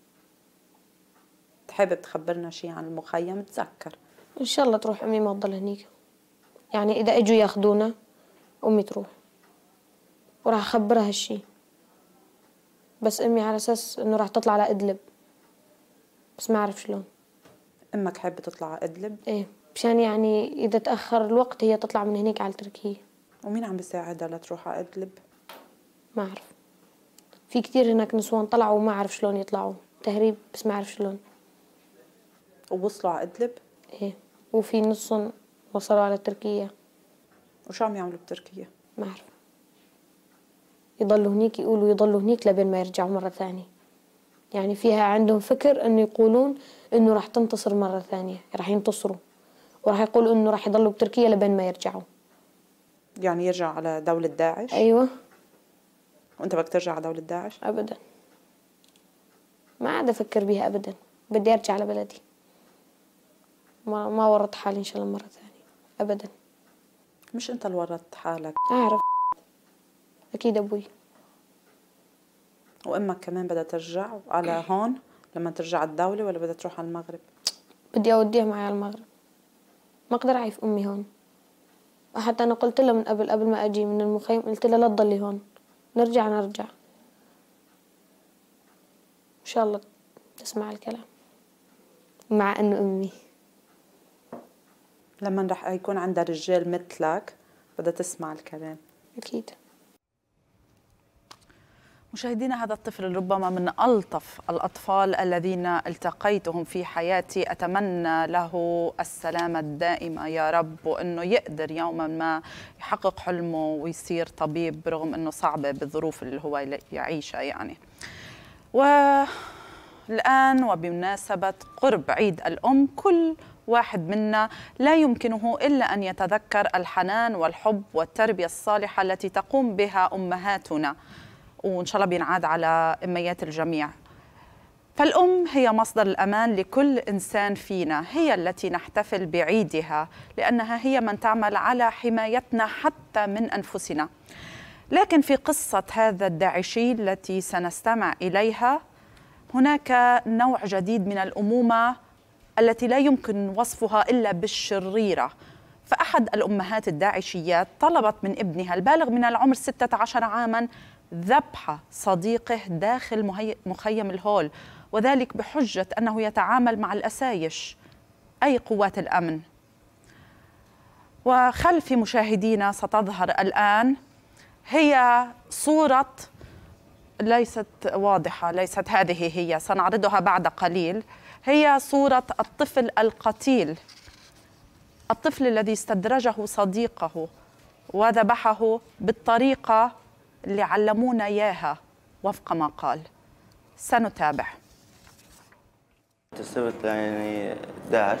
تحب تخبرنا شيء عن المخيم؟ تذكر إن شاء الله تروح أمي ما تضل هنيك، يعني إذا إجوا ياخدونا أمي تروح وراح أخبرها هالشي، بس أمي على أساس إنه راح تطلع على إدلب، بس ما أعرف شلون. أمك حابة تطلع على إدلب؟ إيه، مشان يعني إذا تأخر الوقت هي تطلع من هنيك على تركيا. ومين عم بيساعدها لتروح على إدلب؟ ما أعرف، في كتير هناك نسوان طلعوا وما أعرف شلون يطلعوا تهريب، بس ما أعرف شلون. ووصلوا على إدلب؟ إيه، وفي نصهم وصلوا على تركيا. وشو عم يعملوا بتركيا؟ ما أعرف، يضلوا هنيك، يقولوا يضلوا هنيك لبين ما يرجعوا مرة ثانية. يعني فيها عندهم فكر إنه يقولون إنه راح تنتصر مرة ثانية، راح ينتصروا، وراح يقولوا إنه راح يضلوا بتركيا لبين ما يرجعوا. يعني يرجع على دولة داعش؟ أيوة. وأنت بدك ترجع على دولة داعش؟ أبدا، ما عاد أفكر بيها أبدا، بدي أرجع على بلدي، ما ما ورطت حالي إن شاء الله مرة ثانية أبدا. مش أنت اللي ورطت حالك؟ أعرف، أكيد أبوي. وأمك كمان بدها ترجع على هون لما ترجع على الدولة، ولا بدها تروح على المغرب؟ بدي أوديها معي على المغرب، ما أقدر أعيف أمي هون. حتى أنا قلت لها من قبل قبل ما أجي من المخيم، قلت لها لا تضلي هون، نرجع نرجع إن شاء الله تسمع الكلام، مع إنه أمي لما رح يكون عندها رجال مثلك بدها تسمع الكلام. أكيد. مشاهدينا، هذا الطفل ربما من ألطف الأطفال الذين التقيتهم في حياتي، أتمنى له السلامة الدائمة يا رب، وأنه يقدر يوما ما يحقق حلمه ويصير طبيب، رغم أنه صعبة بالظروف اللي هو يعيشها يعني. و الآن وبمناسبة قرب عيد الأم، كل واحد منا لا يمكنه إلا أن يتذكر الحنان والحب والتربية الصالحة التي تقوم بها أمهاتنا، وإن شاء الله بينعاد على أميات الجميع. فالأم هي مصدر الأمان لكل إنسان فينا، هي التي نحتفل بعيدها لأنها هي من تعمل على حمايتنا حتى من أنفسنا. لكن في قصة هذا الداعشي التي سنستمع إليها هناك نوع جديد من الأمومة التي لا يمكن وصفها إلا بالشريرة. فأحد الأمهات الداعشيات طلبت من ابنها البالغ من العمر ستة عشر عاماً ذبح صديقه داخل مخيم الهول، وذلك بحجة أنه يتعامل مع الأسايش أي قوات الأمن. وخلف مشاهدينا ستظهر الآن هي صورة ليست واضحة، ليست هذه هي، سنعرضها بعد قليل. هي صورة الطفل القتيل، الطفل الذي استدرجه صديقه وذبحه بالطريقة اللي علمونا إياها وفق ما قال. سنتابع. تسبت يعني داعش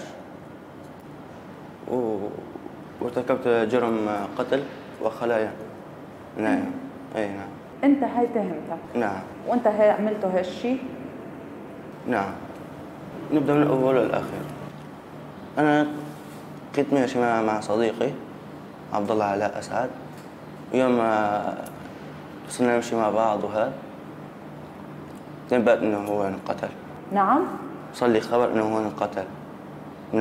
و... وارتكبت جرم قتل وخلايا. نعم. اي نعم. انت هاي تهمتك؟ نعم. وانت هاي عملته هالشيء؟ نعم. نبدا من الاول للاخير. انا كنت ماشي مع مع صديقي عبد الله علاء اسعد، ويوم ما صرنا نمشي مع بعض وهذا تنبأت انه هو انقتل. نعم. صار لي خبر انه هو انقتل من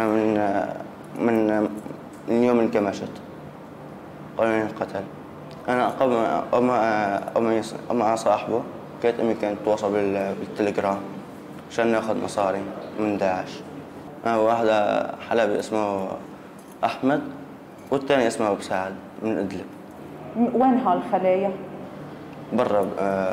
من من يوم انكمشت قالوا انه انقتل. انا قبل أما مع صاحبه كانت امي كانت تتواصل بالتليجرام عشان ناخذ مصاري من داعش. أنا واحد حلبي اسمه احمد والثاني اسمه ابو سعد من ادلب. وين هالخلايا؟ برا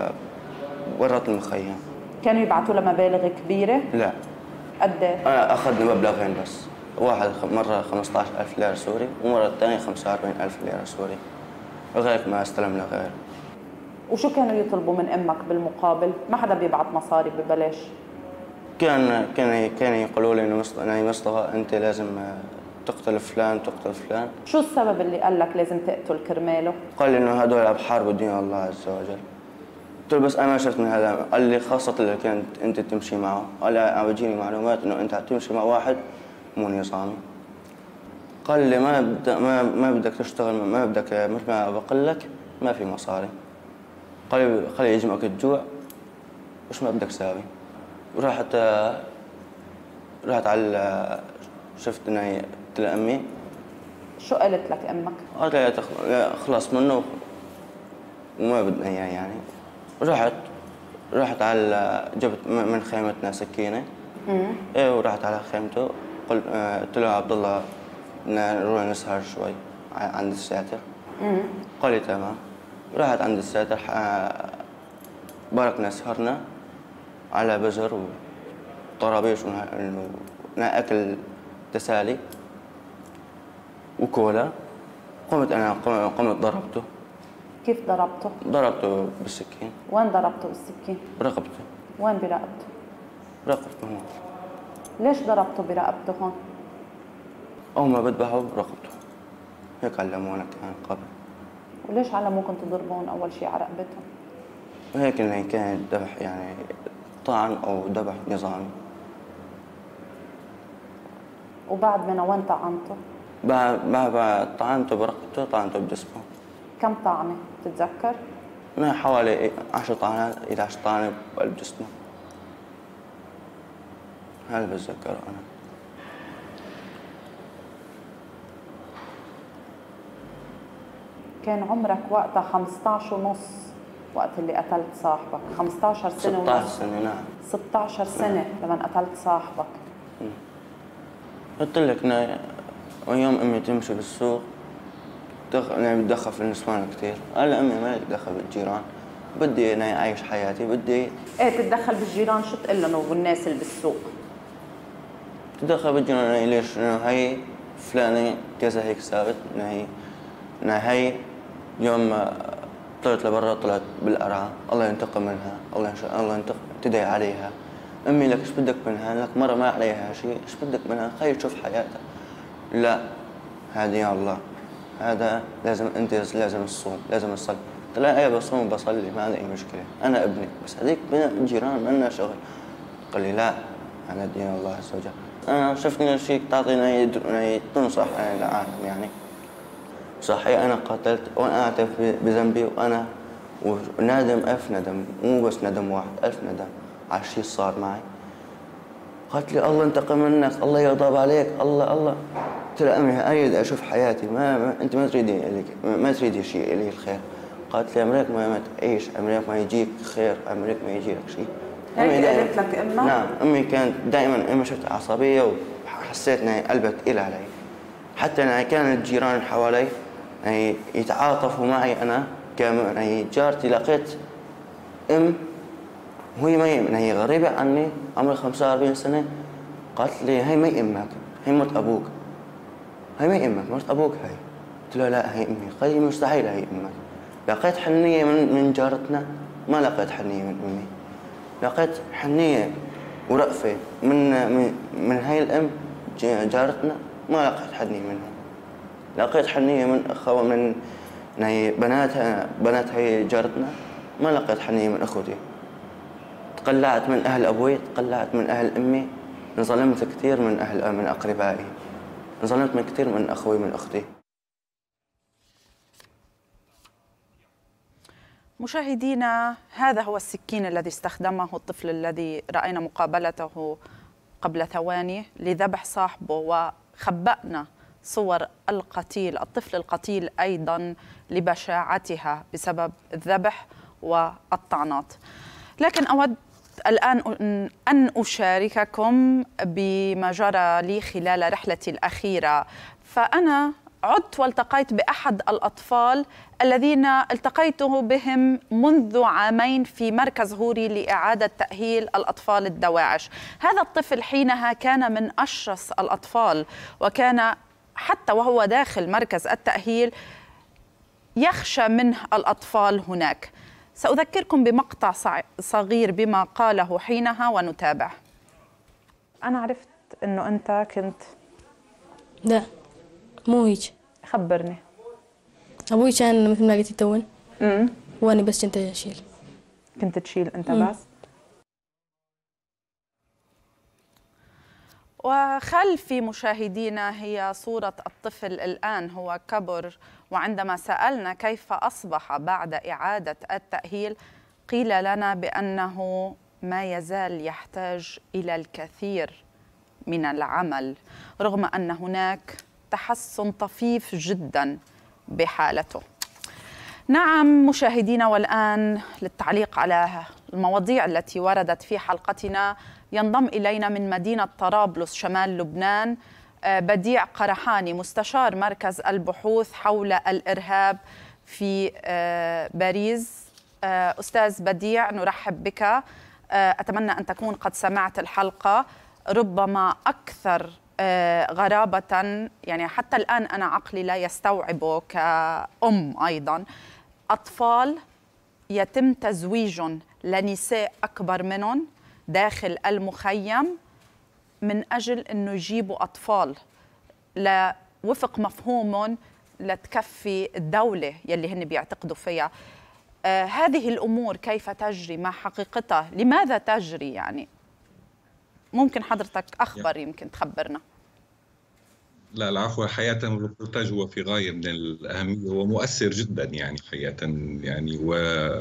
برا المخيم. كانوا يبعثوا لها مبالغ كبيره؟ لا. قد ايه؟ انا اخذنا مبلغين بس، واحد مره خمسة عشر ألف ليره سوري ومره الثانيه خمسة وأربعين ألف ليره سوري، وغيرك ما استلمنا غير. وشو كانوا يطلبوا من امك بالمقابل؟ ما حدا بيبعث مصاري ببلاش. كان كان كان يقولوا لي انه مصطفى انت لازم تقتل فلان تقتل فلان. شو السبب اللي قال لك لازم تقتل كرماله؟ قال لي انه هدول بحاربوا دين الله عز وجل. قلت له بس انا ما شفت من هذا. قال لي خاصه اللي كانت انت تمشي معه. قال لي عم بتجيني معلومات انه انت عم تمشي مع واحد مو نظامي. قال لي ما بدك ما ما بدك تشتغل، ما بدك مثل ما بقول لك ما في مصاري. قال لي خلي يجمعك الجوع وش ما بدك تساوي. ورحت رحت على شفت اني قلت لامي. شو قالت لك امك؟ قالت لي خلص منه وما بدنا اياه يعني. رحت رحت على جبت من خيمتنا سكينه. امم ايه ورحت على خيمته. قلت قلت له عبد الله نروح نسهر شوي عند الساتر. امم قال لي تمام. رحت عند الساتر باركنا سهرنا على بزر وطرابيش وناكل تسالي وكولا. قمت انا قمت ضربته. كيف ضربته؟ ضربته بالسكين. وين ضربته بالسكين؟ برقبته. وين برقبته؟ برقبته هون. ليش ضربته برقبته هون؟ أول ما بذبحه برقبته. هيك علمونا كان قبل. وليش علموكم تضربون أول شيء على رقبتهم؟ هيك إنه كان ذبح يعني طعن أو ذبح نظامي. وبعد منه وين طعنته؟ بعد بعد طعنته برقبته طعنته بجسمه. كم طعنة بتتذكر؟ ما حوالي عشر طعنات إلى عشر طعنة بقلب جسمه. هذا بتذكره أنا. كان عمرك وقتها خمسة عشر ونص وقت اللي قتلت صاحبك، خمسة عشر سنة ونص. ستة عشر سنة نعم. ستة عشر سنة لما قتلت صاحبك. قلت لك أنا ويوم أمي تمشي بالسوق يعني بتدخل في النسوان كثير. قال لي أمي ما تدخل بالجيران، بدي أنا أعيش حياتي بدي. إيه تتدخل بالجيران شو تقول لهم والناس اللي بالسوق؟ تدخل بالجيران يعني ليش؟ إنه هي فلانة كذا هيك ثابت إنه هي إنه هي يوم طلعت لبرا طلعت بالقرعة الله ينتقم منها الله ينش... الله ينتقم تدعي عليها امي لك ايش بدك منها؟ لك مره ما عليها شيء، ايش بدك منها؟ خلي تشوف حياتها. لا هذه يا الله، هذا لازم انت لازم تصوم، لازم تصلي. قلت لها ايه بصوم بصلي ما عندي اي مشكله، انا ابنك، بس هذيك الجيران مالنا شغل. قال لي لا انا دين الله عز وجل. انا شفتني شيء تعطينا يعني تنصح يعني العالم يعني. صحيح انا قتلت وانا اعترف بذنبي، وانا ونادم ألف ندم، مو بس ندم واحد، ألف ندم على الشيء صار معي. قالت لي الله انتقم منك، الله يغضب عليك، الله الله. قلت لها أمي أريد أشوف حياتي، ما, ما أنت ما تريدي ما تريدي شيء لي الخير. قالت لي أمريك ما, ما تعيش، أمريك ما يجيك خير، أمريك ما يجيك شيء. هيك قالت لك أمك؟ نعم أمي كانت دائما أمي شفت عصبية وحسيت إنها قلبت إلى علي. حتى أنا كان الجيران حوالي يعني يتعاطفوا معي أنا كمان. هي جارتي لقيت ام وهي ما يم هي غريبه عني، عمري خمسة وأربعين سنه. قالت لي هي ما امك، هي مرت ابوك، هي ما امك مرت ابوك هي. قلت لها لا هي امي. قال لي مستحيل هي امك. لقيت حنيه من من جارتنا، ما لقيت حنيه من امي. لقيت حنيه ورأفه من من من هاي الام جارتنا، ما لقيت حنيه منهم. لقيت حنيه من اخوه من هي بناتها، بنات هي جارتنا، ما لقيت حنية من أخوتي. تقلعت من أهل أبوي، تقلعت من أهل أمي، انظلمت كثير من أهل من أقربائي، انظلمت من كثير من أخوي من أختي. مشاهدينا، هذا هو السكين الذي استخدمه الطفل الذي رأينا مقابلته قبل ثواني لذبح صاحبه، وخبأنا صور القتيل، الطفل القتيل أيضا لبشاعتها بسبب الذبح والطعنات. لكن أود الآن أن أشارككم بما جرى لي خلال رحلتي الأخيرة. فأنا عدت والتقيت بأحد الأطفال الذين التقيته بهم منذ عامين في مركز هوري لإعادة تأهيل الأطفال الدواعش. هذا الطفل حينها كان من أشرس الأطفال، وكان حتى وهو داخل مركز التأهيل يخشى منه الأطفال هناك. سأذكركم بمقطع صغير بما قاله حينها ونتابع. أنا عرفت أنه أنت كنت لا مو هيك. خبرني. أبوي كان مثل ما قلتي تون، امم وأنا بس كنت أشيل. كنت تشيل أنت مم. بس؟ وخلفي مشاهدينا هي صورة الطفل الآن، هو كبر، وعندما سألنا كيف أصبح بعد إعادة التأهيل قيل لنا بأنه ما يزال يحتاج إلى الكثير من العمل، رغم أن هناك تحسن طفيف جدا بحالته. نعم مشاهدينا، والآن للتعليق على المواضيع التي وردت في حلقتنا ينضم إلينا من مدينة طرابلس شمال لبنان بديع قرحاني، مستشار مركز البحوث حول الإرهاب في باريس. أستاذ بديع، نرحب بك. أتمنى أن تكون قد سمعت الحلقة، ربما أكثر غرابة، يعني حتى الآن أنا عقلي لا يستوعبه كأم أيضا. أطفال يتم تزويجهم لنساء أكبر منهم داخل المخيم من أجل أنه يجيبوا أطفال لوفق مفهومهم لتكفي الدولة يلي هن بيعتقدوا فيها. آه هذه الأمور كيف تجري؟ ما حقيقتها؟ لماذا تجري؟ يعني ممكن حضرتك أخبر يمكن تخبرنا. لا العفو، حقيقة الريبورتاج هو في غاية من الأهمية ومؤثر جدا يعني حقيقة يعني و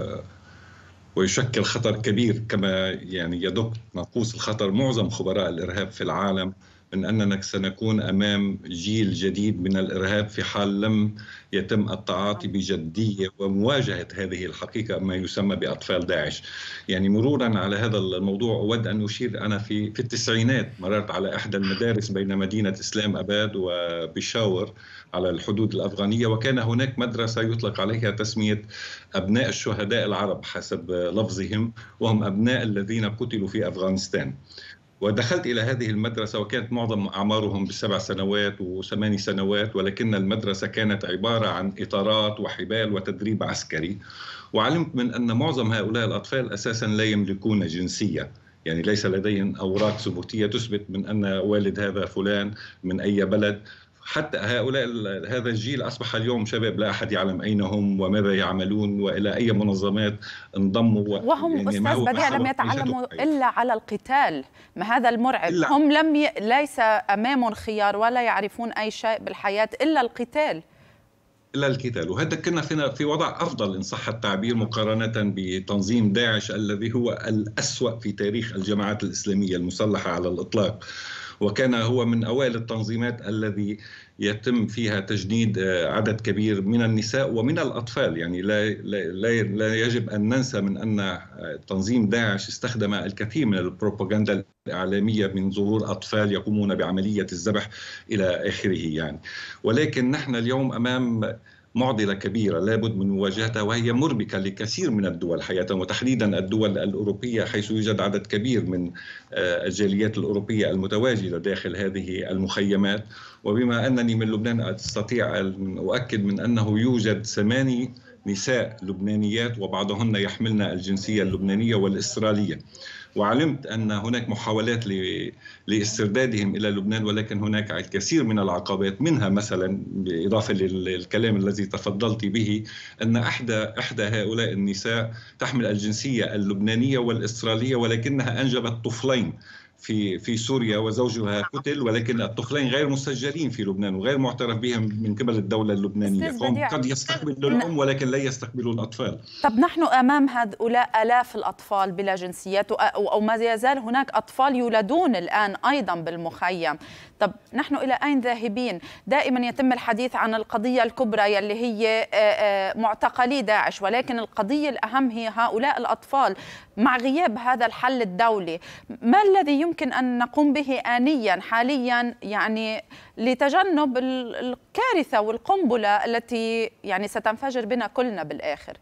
ويشكل خطر كبير، كما يعني يدق ناقوس الخطر معظم خبراء الإرهاب في العالم من أننا سنكون أمام جيل جديد من الإرهاب في حال لم يتم التعاطي بجدية ومواجهة هذه الحقيقة ما يسمى بأطفال داعش. يعني مرورا على هذا الموضوع أود أن أشير، أنا في في التسعينات مررت على إحدى المدارس بين مدينة إسلام أباد وبشاور على الحدود الأفغانية، وكان هناك مدرسة يطلق عليها تسمية أبناء الشهداء العرب حسب لفظهم، وهم أبناء الذين قتلوا في أفغانستان. ودخلت إلى هذه المدرسة وكانت معظم أعمارهم بسبع سنوات وثماني سنوات، ولكن المدرسة كانت عبارة عن إطارات وحبال وتدريب عسكري. وعلمت من أن معظم هؤلاء الأطفال أساساً لا يملكون جنسية، يعني ليس لديهم أوراق ثبوتية تثبت من أن والد هذا فلان من أي بلد. حتى هؤلاء هذا الجيل أصبح اليوم شباب لا أحد يعلم أين هم وماذا يعملون وإلى أي منظمات انضموا. وهم يعني أستاذ بديع لم يتعلموا إلا على القتال، ما هذا المرعب. هم لم ي... ليس أمامهم خيار ولا يعرفون أي شيء بالحياة إلا القتال. إلا القتال، وهذا كنا فينا في وضع أفضل إن صح التعبير مقارنة بتنظيم داعش الذي هو الأسوأ في تاريخ الجماعات الإسلامية المسلحة على الإطلاق، وكان هو من أوائل التنظيمات الذي يتم فيها تجنيد عدد كبير من النساء ومن الأطفال. يعني لا, لا, لا يجب أن ننسى من أن تنظيم داعش استخدم الكثير من البروباغندا الإعلامية من ظهور أطفال يقومون بعملية الذبح إلى آخره يعني. ولكن نحن اليوم أمام معضلة كبيرة لابد من مواجهتها، وهي مربكة لكثير من الدول حقيقة، وتحديدا الدول الأوروبية، حيث يوجد عدد كبير من الجاليات الأوروبية المتواجدة داخل هذه المخيمات. وبما أنني من لبنان أستطيع أن أؤكد من أنه يوجد ثماني نساء لبنانيات وبعضهن يحملن الجنسية اللبنانية والإسرائيلية، وعلمت أن هناك محاولات لاستردادهم إلى لبنان، ولكن هناك الكثير من العقبات، منها مثلا بالإضافة للكلام الذي تفضلت به أن إحدى إحدى هؤلاء النساء تحمل الجنسية اللبنانية والإسرائيلية، ولكنها أنجبت طفلين في في سوريا وزوجها قتل، ولكن الطفلين غير مسجلين في لبنان وغير معترف بهم من قبل الدولة اللبنانية، فهم قد يستقبلوا الأم ولكن لا يستقبلوا الأطفال. طب نحن أمام هؤلاء آلاف الأطفال بلا جنسيات، أو ما يزال هناك أطفال يولدون الآن أيضا بالمخيم. طب نحن إلى أين ذاهبين؟ دائما يتم الحديث عن القضية الكبرى يلي هي معتقلي داعش، ولكن القضية الأهم هي هؤلاء الأطفال. مع غياب هذا الحل الدولي، ما الذي يمكن أن نقوم به آنيا حاليا يعني لتجنب الكارثة والقنبلة التي يعني ستنفجر بنا كلنا بالآخر؟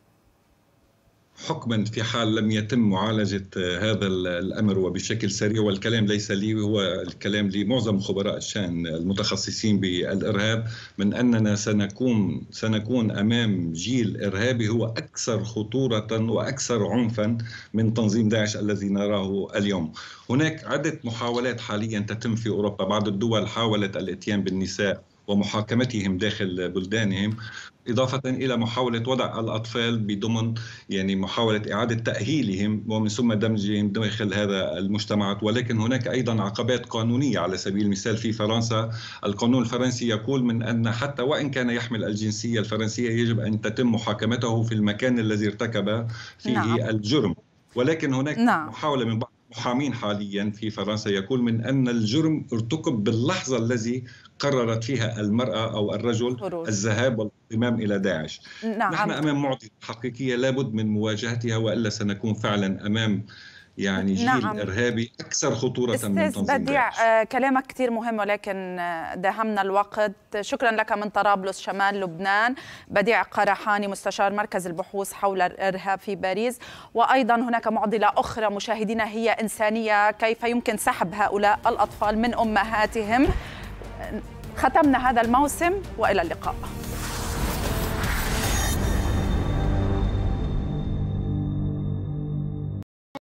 حكما في حال لم يتم معالجة هذا الأمر وبشكل سريع، والكلام ليس لي، هو الكلام لمعظم خبراء الشأن المتخصصين بالإرهاب، من أننا سنكون سنكون أمام جيل إرهابي هو أكثر خطورة وأكثر عنفا من تنظيم داعش الذي نراه اليوم. هناك عدة محاولات حاليا تتم في أوروبا، بعض الدول حاولت الاتيان بالنساء ومحاكمتهم داخل بلدانهم، إضافة إلى محاولة وضع الأطفال بضمن يعني محاولة إعادة تأهيلهم ومن ثم دمجهم داخل هذا المجتمعات. ولكن هناك أيضا عقبات قانونية، على سبيل المثال في فرنسا القانون الفرنسي يقول من أن حتى وإن كان يحمل الجنسية الفرنسية يجب أن تتم محاكمته في المكان الذي ارتكب فيه نعم. الجرم. ولكن هناك نعم. محاولة من بعض المحامين حاليا في فرنسا يقول من أن الجرم ارتكب باللحظة التي قررت فيها المرأة أو الرجل خروج. الذهاب والانضمام إلى داعش. نعم. نحن أمام معضلة حقيقية لابد من مواجهتها، وإلا سنكون فعلا أمام يعني جيل نعم. إرهابي أكثر خطورة من تنظيم بديع. داعش. كلامك كثير مهم ولكن داهمنا الوقت. شكرا لك من طرابلس شمال لبنان بديع قرحاني، مستشار مركز البحوث حول الإرهاب في باريس. وأيضا هناك معضلة أخرى مشاهدينا هي إنسانية، كيف يمكن سحب هؤلاء الأطفال من أمهاتهم. ختمنا هذا الموسم وإلى اللقاء.